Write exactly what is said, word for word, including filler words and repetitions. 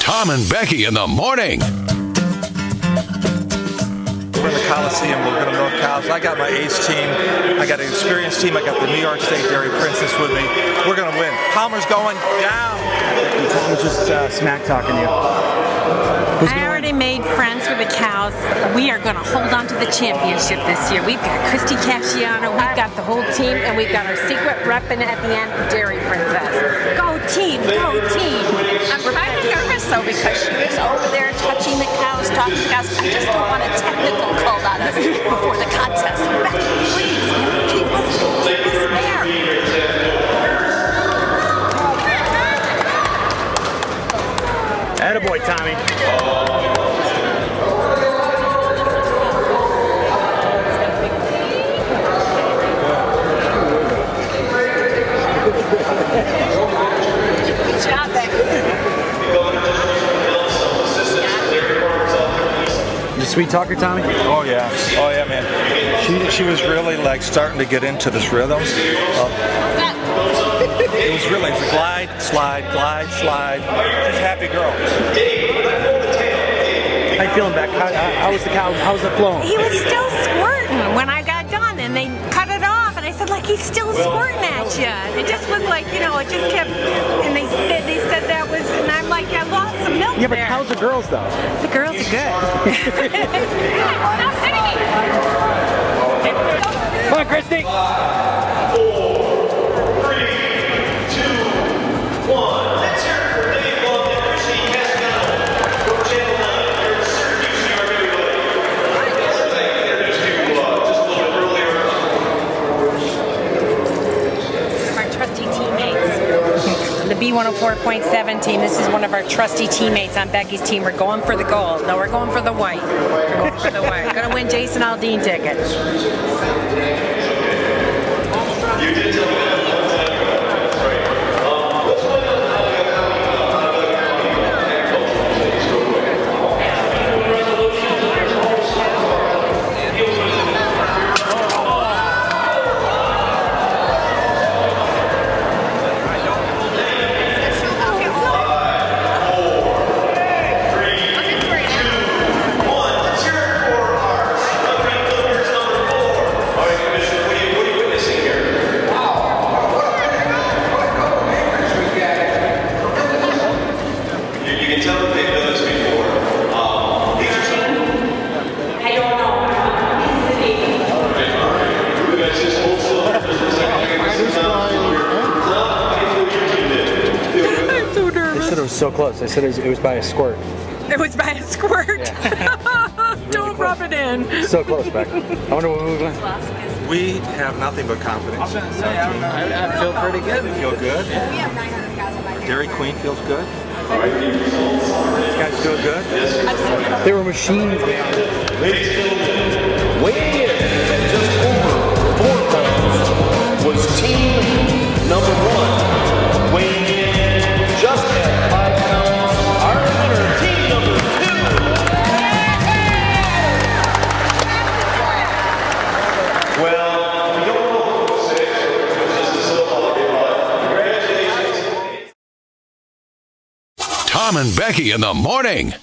Tom and Becky in the morning. We're in the Coliseum. We're going to milk cows. I got my ace team. I got an experienced team. I got the New York State Dairy Princess with me. We're going to win. Palmer's going down. Tom was just uh, smack talking you. Who's I already win? made friends with the cows. We are going to hold on to the championship this year. We've got Christy Casciano, we've got the whole team, and we've got our secret rep in at the end, Dairy Princess. Go team, go team. I'm kind of nervous though because she was over there touching the cows, talking to the cows. I just don't want a technical called on us before the contest. Becky, please, keep us, keep us there. Attaboy, Tommy. Good job, Becky. You sweet talker, Tommy? Oh yeah, oh yeah, man. She she was really like starting to get into this rhythm. Uh, it was really it was a glide, slide, glide, slide. She's a happy girl. How you feeling, Beck? How, how was the cow? How was the flow? He was still squirting when I got done, and they cut it off, and I said, like, he's still squirting at you. It just was like, you know, it just kept, and they said, they said that was, and I'm like, I lost some milk Yeah, but there. cows are girls, though. The girls are good. Come on, Christy. The B one oh four point seven team, this is one of our trusty teammates on Becky's team. We're going for the gold. No, we're going for the white. We're going for the white. We're going to win Jason Aldean tickets. You did tell me that. It was so close. I said it was, it was by a squirt. It was by a squirt. Yeah. Don't rub it in. So close, Beck. I wonder what we went. We have nothing but confidence. I, I feel pretty good. You feel good? Dairy Queen feels good. These guys feel good. They were machines, man. Weighing in at just over four pounds was team number one. Weighing in just at five pounds, our winner, team number two. Well, we don't know who was six, just a silver congratulations. Tom and Becky in the morning.